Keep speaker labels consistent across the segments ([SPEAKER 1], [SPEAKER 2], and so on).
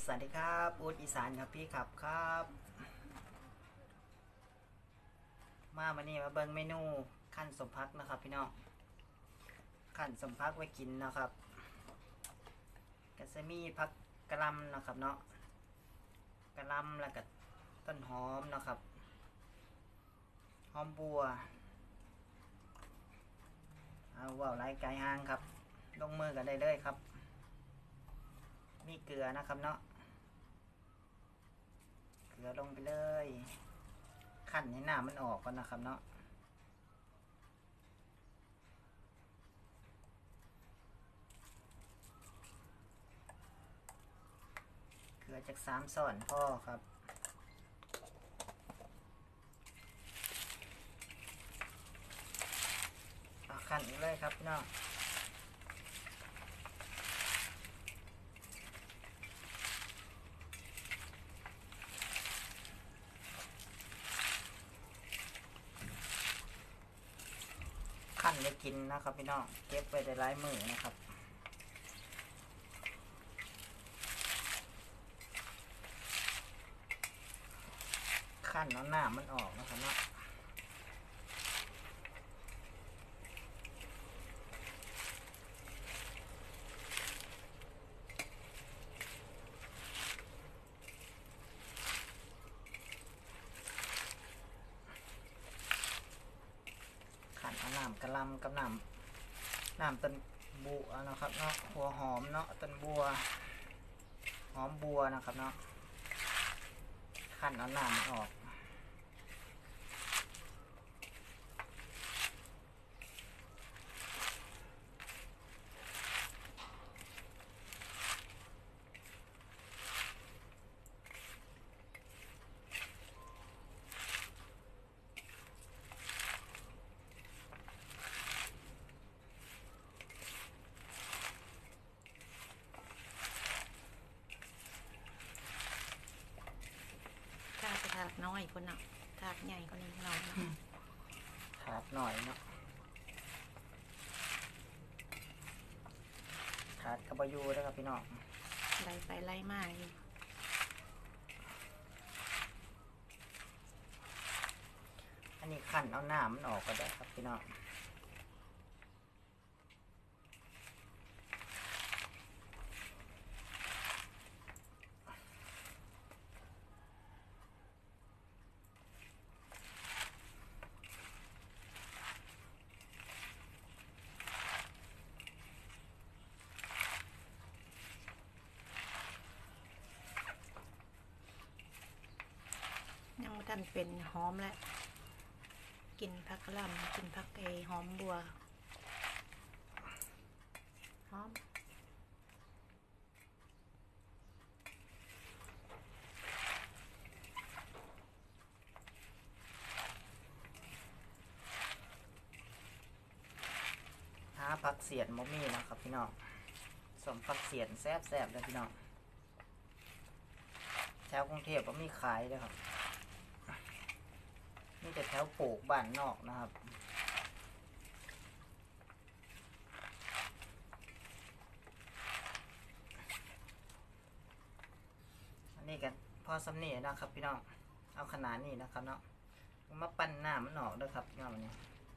[SPEAKER 1] วัสดีครับอูดอีสานครับพี่ครับครับมาวันนี้มาเบิ่งเมนูขั้นสมพักนะครับพี่น้องขั้นสมพักไว้กินนะครับก็จะมีผักกะหล่ำนะครับเนาะกะหล่ำแล้วก็ต้นหอมนะครับหอมบัวเอาว่าวไร้ไก่ห้างครับลงมือกันได้เลยครับมีเกลือนะครับเนาะเกลือลงไปเลยขั้นให้น้ำมันออกก่อนนะครับเนาะเกลือจาก3 ช้อนพ่อครับขั้นอีกเลยครับพี่น้องขั้นได้กินนะครับพี่น้องเก็บไว้ได้หลายมื้อนะครับขั้นเอาหน้ามันออกนะครับเนาะขั้นเอาน้ำกะหล่ำกับน้ำต้นบัวนะครับเนาะหัวหอมเนาะต้นบัวหอมบัวนะครับเนาะขั้นเอาน้ำมันออก
[SPEAKER 2] ถาดน้อยคนน่ะถาดใหญ่คนนี้เราเนาะ
[SPEAKER 1] ถาดหน่อยเนาะถาดกระบายูนะครับพี่น้อง
[SPEAKER 2] ไล่ไปไล่มาอยู่
[SPEAKER 1] อันนี้ขั้นเอาน้ำมันออกก็ได้ครับพี่น้อง
[SPEAKER 2] ยังไม่ทันเป็นหอมแล้วกินผักกะหล่ำกินผักหอมบัวหอม
[SPEAKER 1] หาผักเสียดมะมี่นะครับพี่น้องสมผักเสียดแซ่บเลยพี่น้องแถวกรุงเทพก็มีขายเลยครับนี่แต่แถวปลูกบ้านนอกนะครับอันนี้กันพอสำเนียนะครับพี่น้องเอาขนาดนี้นะครับเนาะมาปั้นหน้ามันออกด้วยครับพี่น้องวันนี้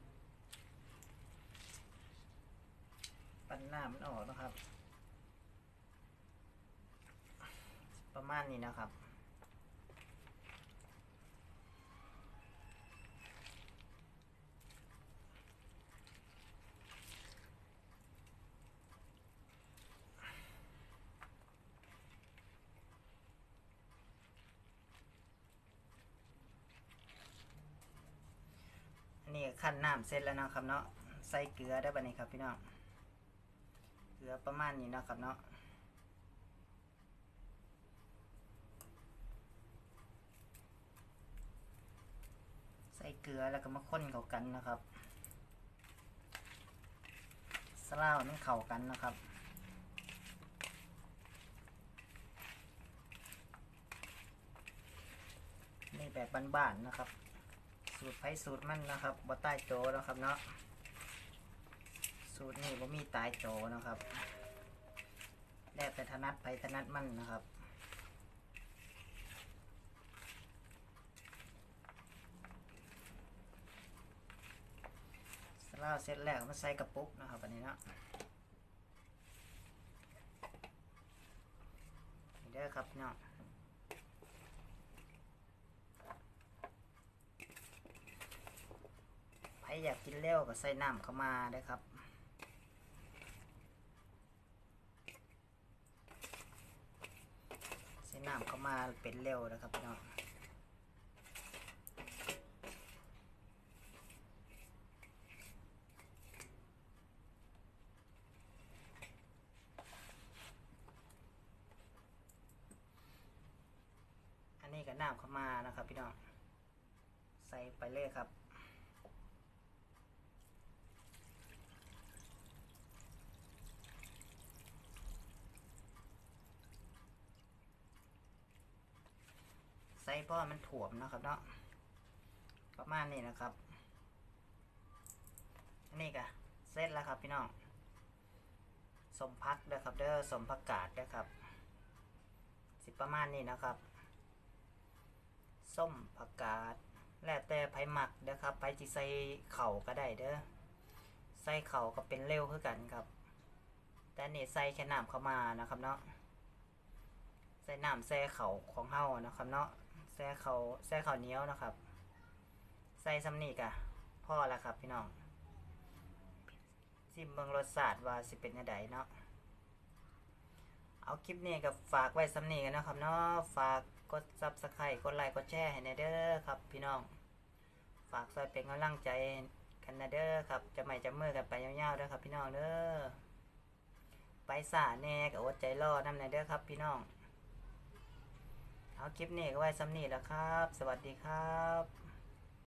[SPEAKER 1] ปั้นหน้ามันออกนะครับประมาณนี้นะครับนี่ขั้นน้ำเสร็จแล้วนะครับเนาะใส่เกลือได้บ้านี้ครับพี่น้องเกลือประมาณนี้นะครับเนาะใส่เกลือแล้วก็มาค้นเข้ากันนะครับสลาวมันเข้ากันนะครับนี่แบบบ้านๆนะครับสูตรไผ่สูตรมันนะครับบ่ใต้โจนะครับเนาะสูตรนี่บ่มีตายโจนะครับแล้วแต่ถนัดไผ่ถนัดมันนะครับแล้วเสร็จแล้วมาใส่กระปุกนะครับอันนี้เนาะนี่เด้อครับเนาะใครอยากกินเร็วก็ใส่น้ำเข้ามาเด้อครับใส่น้ำเข้ามาเป็นเร็วนะครับเนาะนี่ก็น้ำเข้ามานะครับพี่น้องใส่ไปเลยครับใส่เพราะมันถ่วมนะครับเนาะประมาณนี้นะครับนี่ก็เสร็จแล้วครับพี่น้องสมพักเด้อครับเด้อสมผักกาดเด้อครับสิประมาณนี้นะครับส้มผักกาดแล้วแต่ไผหมักเด้อครับไผจิใส่เข่าก็ได้เด้อใส่เข่าก็เป็นเร็วคือกันครับแต่นี่ใส่แค่น้ำเข้ามานะครับเนาะใส่น้ำแซ่เข่าของเฮานะครับเนาะแซ่เข่าเหนียวนะครับใส่ซ้ำนี่กะพอแล้วครับพี่น้องชิมเบิ่งรสชาติว่าสิเป็นยังไงเนาะเอาคลิปนี้กับฝากไว้ซ้ำนี่กันนะครับเนาะฝากกด Subscribe กดไลค์กดแชร์ให้แน่เด้อครับพี่น้องฝากซอยเป็นกำลังใจกันนะเด้อครับจะไม่จะมือกันไปยาวๆเด้อครับพี่น้องเด้อไปสาแน่กับอดใจรอนำแน่เด้อครับพี่น้องเอาคลิปนี้ก็ไว้ซ้ำนี่แล้วครับสวัสดีครับ